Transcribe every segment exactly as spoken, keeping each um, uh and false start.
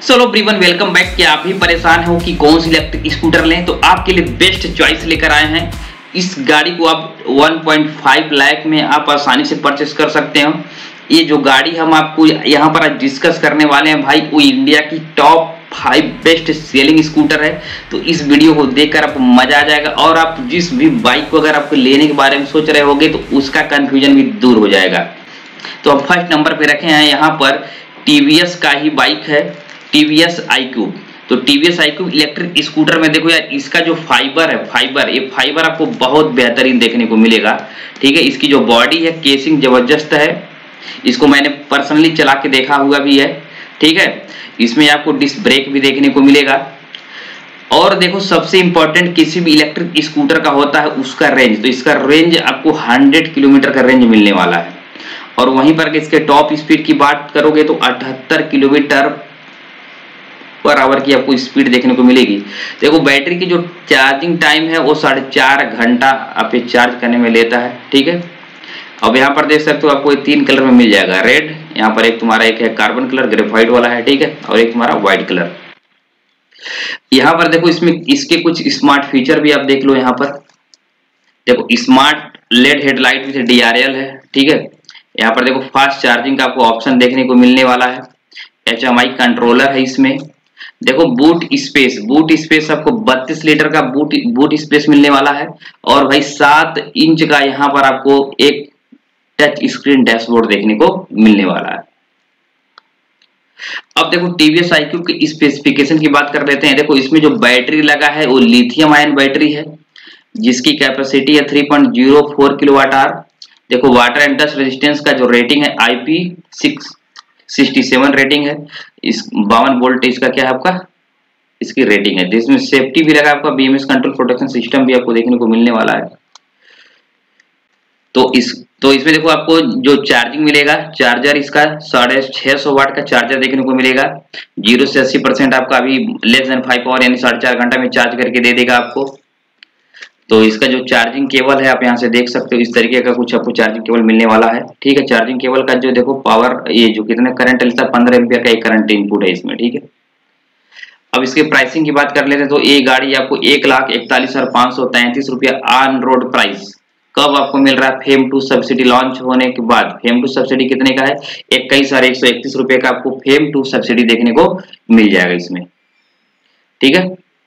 चलो everyone, welcome back. क्या आप भी परेशान हो कि कौन सी इलेक्ट्रिक स्कूटर लें, तो आपके लिए बेस्ट चॉइस लेकर आए हैं। इस गाड़ी को आप वन पॉइंट फाइव लाख में आप आसानी से परचेस कर सकते हो। ये जो गाड़ी हम आपको यहाँ पर आज डिस्कस करने वाले हैं भाई, वो इंडिया की top five best selling scooter है। तो इस वीडियो को देखकर आपको मजा आ जाएगा और आप जिस भी बाइक को अगर आपको लेने के बारे में सोच रहे होगे तो उसका कंफ्यूजन भी दूर हो जाएगा। तो हम फर्स्ट नंबर पे रखे हैं यहाँ पर टीवीएस का ही बाइक है, टीवीएस iQube। तो टीवीएस iQube इलेक्ट्रिक स्कूटर में देखो यार, इसका जो फाइबर है, फाइबर ये फाइबर आपको बहुत बेहतरीन देखने को मिलेगा। ठीक है, इसकी जो बॉडी है, केसिंग जबरदस्त है। इसको मैंने पर्सनली चला के देखा हुआ भी है। ठीक है, इसमें आपको डिस्क ब्रेक भी देखने को मिलेगा। और देखो सबसे इंपॉर्टेंट किसी भी इलेक्ट्रिक स्कूटर का होता है उसका रेंज। तो इसका रेंज आपको हंड्रेड किलोमीटर का रेंज मिलने वाला है। और वहीं पर इसके टॉप स्पीड की बात करोगे तो अठहत्तर किलोमीटर पर आवर की आपको स्पीड देखने को मिलेगी। देखो बैटरी की जो चार्जिंग टाइम है वो साढ़े चार घंटा आप चार्ज करने में लेता है। ठीक है, अब यहाँ पर देख सकते हो आपको तीन कलर में मिल जाएगा। रेड, यहाँ पर एक तुम्हारा एक है कार्बन कलर ग्रेफाइट वाला है। ठीक है, और एक तुम्हारा व्हाइट कलर। यहाँ पर देखो इसमें इसके कुछ स्मार्ट फीचर भी आप देख लो। यहाँ पर देखो smart LED headlight with D R L है। ठीक है, यहाँ पर देखो फास्ट चार्जिंग का आपको ऑप्शन देखने को मिलने वाला है। एच एम आई कंट्रोलर है इसमें। देखो बूट स्पेस, बूट स्पेस आपको बत्तीस लीटर का बूट बूट स्पेस मिलने वाला है। और भाई सात इंच का यहाँ पर आपको एक टच स्क्रीन डैशबोर्ड देखने को मिलने वाला है। अब देखो टीवीएस iQube की स्पेसिफिकेशन की बात कर लेते हैं। देखो इसमें जो बैटरी लगा है वो लिथियम आयन बैटरी है, जिसकी कैपेसिटी है three point zero four kilowatt hour. देखो वाटर एंड डस्ट रेजिस्टेंस का जो रेटिंग है I P six sixty seven rating है। इस बावन वोल्ट इसका क्या है आपका इसकी रेटिंग है। जिसमें सेफ्टी भी लगा आपका, बीएमएस कंट्रोल प्रोटेक्शन सिस्टम भी आपको देखने को मिलने वाला है। तो इस तो इसमें देखो आपको जो चार्जिंग मिलेगा, चार्जर इसका साढ़े छह सौ वाट का चार्जर देखने को मिलेगा। जीरो से अस्सी परसेंट आपका अभी लेस देन फाइव आवर यानी साढ़े चार घंटा में चार्ज करके दे देगा आपको। तो इसका जो चार्जिंग केबल है आप यहाँ से देख सकते हो, इस तरीके का कुछ आपको चार्जिंग केबल मिलने वाला है। ठीक है, चार्जिंग केबल का जो देखो पावर, ये जो कितना करंट लेता है, पंद्रह एम्पियर का एक करंट इनपुट है इसमें। ठीक है, अब इसके प्राइसिंग की बात कर लेते हैं। तो ये गाड़ी आपको एक लाख इकतालीस हजार पाँच सौ तैंतीस रुपया ऑन रोड प्राइस कब आपको मिल रहा है? फेम टू सब्सिडी लॉन्च होने के बाद। फेम टू सब्सिडी कितने का है? इक्कीस हजार एक सौ इकतीस रुपए का आपको फेम टू सब्सिडी देखने को मिल जाएगा इसमें। ठीक है,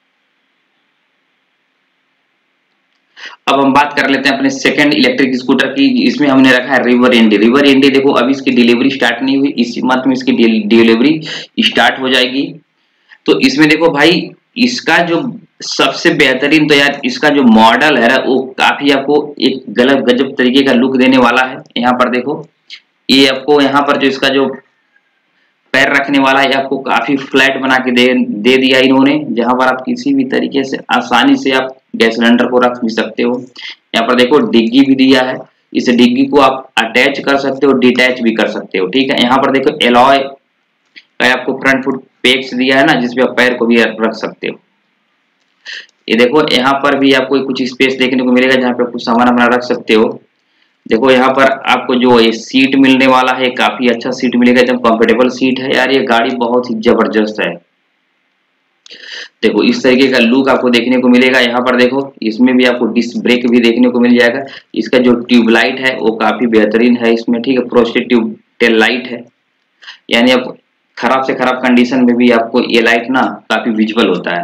अब हम बात कर लेते हैं अपने सेकंड इलेक्ट्रिक स्कूटर की। इसमें हमने रखा है रिवर इंडी। रिवर इंडी देखो अभी इसकी डिलीवरी स्टार्ट नहीं हुई, इसी मंथ में इसकी डिलीवरी स्टार्ट हो जाएगी। तो इसमें देखो भाई इसका जो सबसे बेहतरीन, तो यार इसका जो मॉडल है वो काफी आपको एक गलत गजब तरीके का लुक देने वाला है। यहाँ पर देखो ये आपको यहाँ पर जो इसका जो पैर रखने वाला है आपको काफी फ्लैट बना के दे दे दिया इन्होंने, जहां पर आप किसी भी तरीके से आसानी से आप गैस सिलेंडर को रख भी सकते हो। यहाँ पर देखो डिग्गी भी दिया है, इस डिग्गी को आप अटैच कर सकते हो, डिटैच भी कर सकते हो। ठीक है, यहाँ पर देखो एलॉय का आपको फ्रंट फुट पेक्स दिया है ना, जिसपे आप पैर को भी रख सकते हो। ये देखो यहाँ पर भी आपको कुछ स्पेस देखने को मिलेगा जहाँ पे आप कुछ सामान अपना रख सकते हो। देखो यहाँ पर आपको जो ये सीट मिलने वाला है, काफी अच्छा सीट मिलेगा, एकदम कंफर्टेबल सीट है यार। ये गाड़ी बहुत ही जबरदस्त है। देखो इस तरीके का लुक आपको देखने को मिलेगा। यहाँ पर देखो इसमें भी आपको डिस्क ब्रेक भी देखने को मिल जाएगा। इसका जो ट्यूबलाइट है वो काफी बेहतरीन है इसमें। ठीक है, प्रोस्टेट ट्यूब टेल लाइट है, यानी आप खराब से खराब कंडीशन में भी आपको ये लाइट ना काफी विजुअल होता है।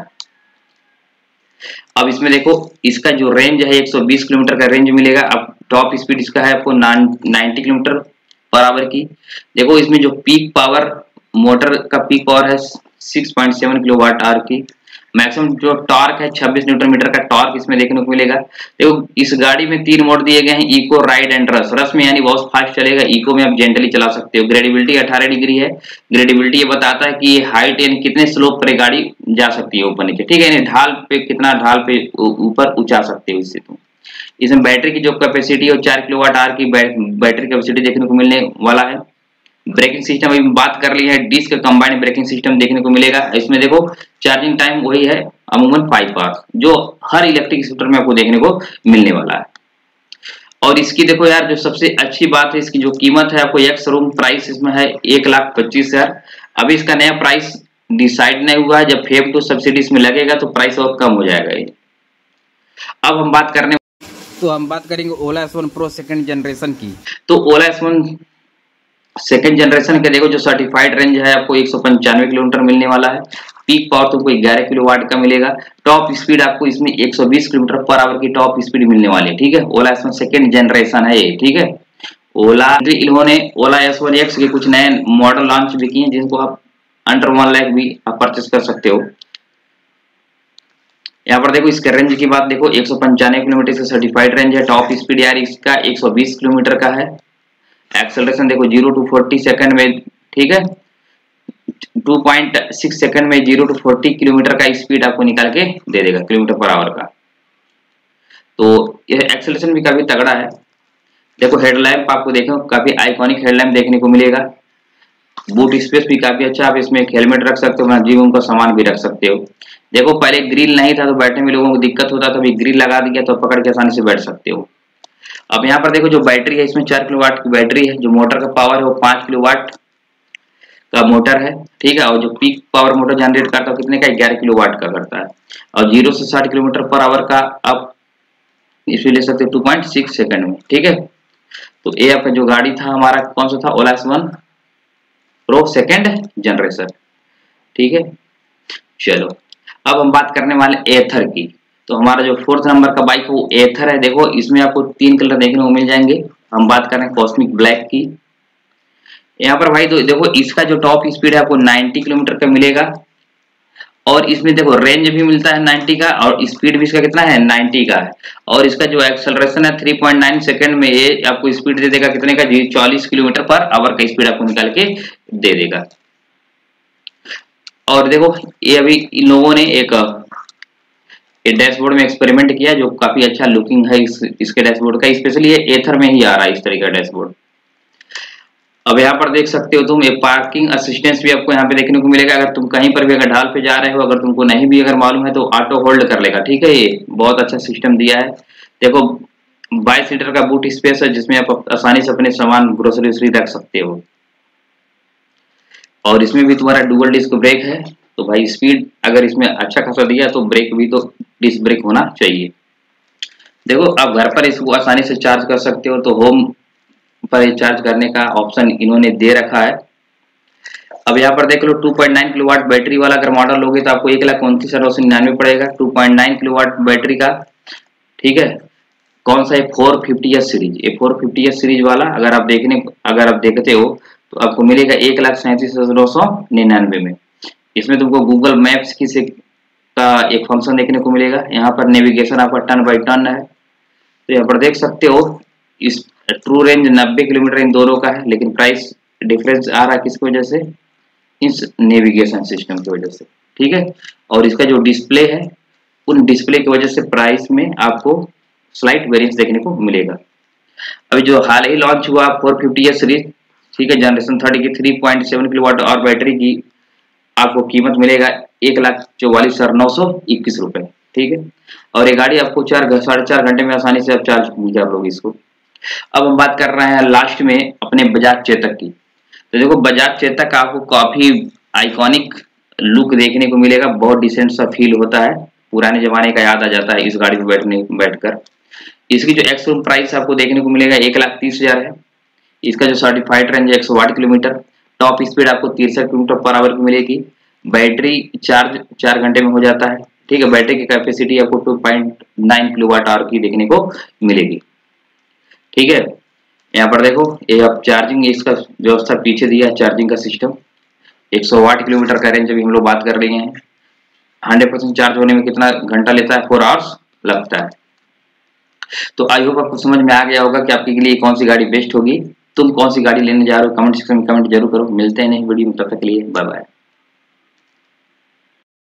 अब इसमें देखो इसका जो रेंज है एक सौ बीस किलोमीटर का रेंज मिलेगा। अब टॉप स्पीड इसका है आपको नब्बे किलोमीटर पर आवर की। देखो इसमें जो पीक पावर, मोटर का पीक पावर है छह पॉइंट सात किलोवाट आवर की। मैक्सिमम जो टॉर्क है छब्बीस न्यूटन मीटर का टॉर्क इसमें देखने को मिलेगा। देखो इस गाड़ी में तीन मोड दिए गए हैं, eco, ride and rush. Rush में यानी बहुत फास्ट चलेगा, इको में आप जेंटली चला सकते हो। ग्रेडिबिलिटी अठारह डिग्री है। ग्रेडिबिलिटी ये बताता है कि ये हाइट यानी कितने स्लोप पर गाड़ी जा सकती है ऊपर नीचे। ठीक है, यानी ढाल पे कितना ढाल पे ऊपर ऊंचा सकते हो इससे। तो इसमें बैटरी की जो कैपेसिटी है चार किलोवाट आवर की बैटरी कैपेसिटी देखने को मिलने वाला है। ब्रेकिंग सिस्टम अभी बात कर ली है, डिस्क कंबाइंड ब्रेकिंग सिस्टम देखने को मिलेगा। इसमें देखो चार्जिंग टाइम वही है अमूमन फाइव आवर्स, जो हर इलेक्ट्रिक स्कूटर में आपको देखने को मिलने वाला है। और इसकी देखो यार जो सबसे अच्छी बात है, इसकी जो कीमत है आपको एक्स शोरूम प्राइस इसमें है एक लाख पच्चीस हजार। अभी इसका नया प्राइस डिसाइड नहीं हुआ है, जब फेब टू सब्सिडी इसमें लगेगा तो प्राइस और कम हो जाएगा ये। अब हम बात करने तो हम बात करेंगे Ola S one pro second generation की। तो Ola S one second generation के देखो जो सर्टिफाइड रेंज है आपको एक सौ पंचानवे किलोमीटर मिलने वाला है। पीक पावर तुमको ग्यारह किलोवाट का मिलेगा। टॉप स्पीड आपको इसमें एक सौ बीस किलोमीटर पर आवर की टॉप स्पीड मिलने वाली है। ठीक है, Ola S one second generation है ये। ठीक है, ओला इन्होंने ओला एस वन एक्स के कुछ नए मॉडल लॉन्च भी किए हैं जिनको आप अंडर वन लाख भी आप परचेस कर सकते हो। यहाँ पर देखो इसके रेंज की बात देखो, एक सौ पंचानवे किलोमीटर से सर्टिफाइड रेंज है। टॉप स्पीड यार इसका एक सौ बीस किलोमीटर का है। एक्सेलरेशन देखो जीरो टू फोर्टी सेकंड में, ठीक है, टू पॉइंट सिक्स सेकंड में जीरो टू फोर्टी किलोमीटर का स्पीड आपको निकाल के दे देगा किलोमीटर पर आवर का। तो यह एक्सेलरेशन भी काफी तगड़ा है। देखो हेडलैम्प आपको देखो काफी आइकॉनिक हेडलैम्प देखने को मिलेगा। बूट स्पेस भी काफी अच्छा, आप इसमें एक हेलमेट रख सकते हो, अपना जीवन का सामान भी रख सकते हो। देखो पहले ग्रिल नहीं था तो बैठने में लोगों को दिक्कत होता था, अभी ग्रिल लगा दिया तो पकड़ के आसानी से बैठ सकते हो। अब यहाँ पर देखो जो बैटरी है इसमें चार किलोवाट की बैटरी है। जो मोटर का पावर है वो पांच किलोवाट का मोटर है। ठीक है, और जो पीक पावर मोटर जनरेट करता है कितने का, ग्यारह किलोवाट का करता है। और जीरो से साठ किलोमीटर पर आवर का आप इसमें ले सकते हो टू पॉइंट सिक्स सेकंड में। ठीक है, तो ये आपका जो गाड़ी था हमारा कौन सा था, Ola S one pro second generation. ठीक है, चलो अब हम बात करने वाले एथर की। तो हमारा जो फोर्थ नंबर का बाइक है वो एथर है। देखो इसमें आपको तीन कलर देखने को मिल जाएंगे। हम बात करें कॉस्मिक ब्लैक की। यहाँ पर भाई तो देखो इसका जो टॉप स्पीड है आपको नब्बे किलोमीटर का मिलेगा। और इसमें देखो रेंज भी मिलता है नब्बे का और स्पीड भी इसका कितना है, नब्बे का है। और इसका जो एक्सेलरेशन है तीन पॉइंट नौ सेकंड में ये आपको स्पीड दे देगा कितने का, चालीस किलोमीटर पर आवर का स्पीड आपको निकाल के दे देगा। और देखो ये अभी इन लोगों ने एक ये डैशबोर्ड में एक्सपेरिमेंट किया जो काफी अच्छा लुकिंग है इस, इसके डैशबोर्ड का। स्पेशली ये एथर में ही आ रहा है इस तरह का डैशबोर्ड। अब यहाँ पर देख सकते हो तुम ये पार्किंग असिस्टेंस भी आपको यहाँ पे देखने को मिलेगा। अगर तुम कहीं पर भी अगर ढाल पे जा रहे हो, अगर तुमको नहीं भी अगर मालूम है तो ऑटो होल्ड कर लेगा। ठीक है, ये बहुत अच्छा सिस्टम दिया है। देखो बाईस लीटर का बूट स्पेस है जिसमें आप आसानी से अपने सामान ग्रोसरी वोसरी रख सकते हो। और इसमें भी तुम्हारा डुअल डिस्क ब्रेक है। तो भाई स्पीड अगर इसमें अच्छा खासा दिया तो ब्रेक भी तो डिस्क ब्रेक होना चाहिए। देखो आप घर पर इसको आसानी से चार्ज कर सकते हो। तो होम पर चार्ज करने का ऑप्शन इन्होंने दे रखा है। अब यहाँ पर देख लो two point nine kilowatt battery वाला अगर मॉडल लोगे तो आपको एक लाख उनतीस हजार नौ सौ निन्यानवे पड़ेगा, two point nine kilowatt battery का। ठीक है, कौन सा है, फोर फिफ्टी एस सीरीज। ये फोर फिफ्टी एस सीरीज वाला अगर आप देखने अगर आप देखते हो तो आपको मिलेगा एक लाख सैंतीस हजार नौ सौ निन्यानवे में। इसमें तुमको गूगल मैप्स की से का एक फंक्शन देखने को मिलेगा। यहाँ पर नेविगेशन आपका टर्न बाई टर्न है। तो यहाँ पर देख सकते हो इस ट्रू रेंज नब्बे किलोमीटर इन दोनों का है, लेकिन प्राइस डिफरेंस आ रहा है किसकी वजह से, इस नेविगेशन सिस्टम की वजह से। ठीक है, और इसका जो डिस्प्ले है उन डिस्प्ले की वजह से प्राइस में आपको स्लाइट वेरिएंस देखने को मिलेगा। अभी जो हाल ही लॉन्च हुआ फोर फिफ्टी एस सीरीज, ठीक है, जनरेशन थर्टी की थ्री पॉइंट सेवन किलोवाट और बैटरी की आपको कीमत मिलेगा एक लाख चौवालीस हजार नौ सौ इक्कीस रुपए। ठीक है, और ये गाड़ी आपको चार साढ़े चार घंटे में आसानी से आप चार्ज कर लोगे इसको। अब हम बात कर रहे हैं लास्ट में अपने बजाज चेतक की। तो देखो बजाज चेतक आपको काफी आइकॉनिक लुक देखने को मिलेगा। बहुत डिसेंट सा फील होता है, पुराने जमाने का याद आ जाता है इस गाड़ी में बैठने बैठकर। इसकी जो एक्स प्राइस आपको देखने को मिलेगा एक लाख तीस हजार है। इसका जो सर्टिफाइड रेंज है एक सौ आठ किलोमीटर। टॉप स्पीड आपको तिरसठ किलोमीटर पर आवर की मिलेगी। बैटरी चार्ज चार घंटे में हो जाता है। ठीक है, बैटरी की कैपेसिटी आपको two point nine kilowatt hour की देखने को मिलेगी। ठीक है, यहाँ पर देखो ये आप चार्जिंग इसका व्यवस्था पीछे दिया है, चार्जिंग का सिस्टम। एक सौ आठ किलोमीटर का रेंज अभी हम लोग बात कर रहे हैं। हंड्रेड परसेंट चार्ज होने में कितना घंटा लेता है, फोर आवर्स लगता है। तो आई होप आपको समझ में आ गया होगा कि आपके लिए कौन सी गाड़ी बेस्ट होगी। तुम कौन सी गाड़ी लेने जा रहे हो, कमेंट सेक्शन में कमेंट जरूर करो। मिलते हैं नेक्स्ट वीडियो में, तब तक के लिए बाय बाय।